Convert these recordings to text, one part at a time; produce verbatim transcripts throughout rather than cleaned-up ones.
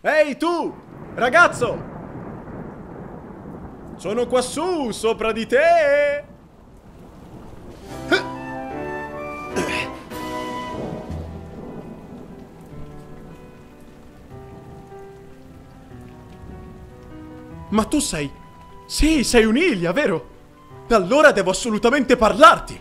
Ehi tu, ragazzo! Sono quassù, sopra di te! Ma tu sei... Sì, sei un'Ilia, vero? Allora devo assolutamente parlarti!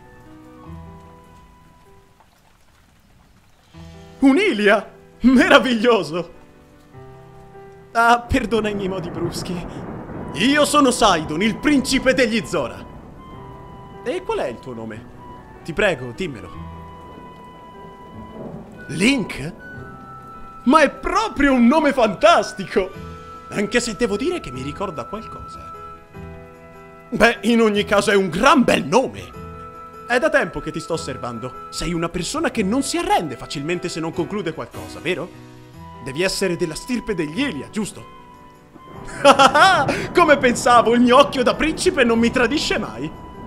Un'Ilia? Meraviglioso! Ah, perdona i miei modi bruschi. Io sono Sidon, il principe degli Zora. E qual è il tuo nome? Ti prego, dimmelo. Link? Ma è proprio un nome fantastico! Anche se devo dire che mi ricorda qualcosa. Beh, in ogni caso è un gran bel nome! È da tempo che ti sto osservando. Sei una persona che non si arrende facilmente se non conclude qualcosa, vero? Devi essere della stirpe degli Ilia, giusto? Come pensavo, il mio occhio da principe non mi tradisce mai.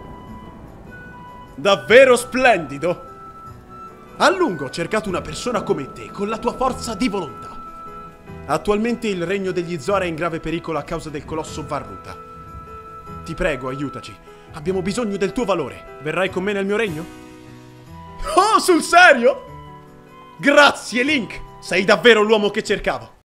Davvero splendido! A lungo ho cercato una persona come te, con la tua forza di volontà. Attualmente il regno degli Zora è in grave pericolo a causa del colosso Varruta. Ti prego, aiutaci. Abbiamo bisogno del tuo valore. Verrai con me nel mio regno? Oh, sul serio? Grazie, Link! Sei davvero l'uomo che cercavo.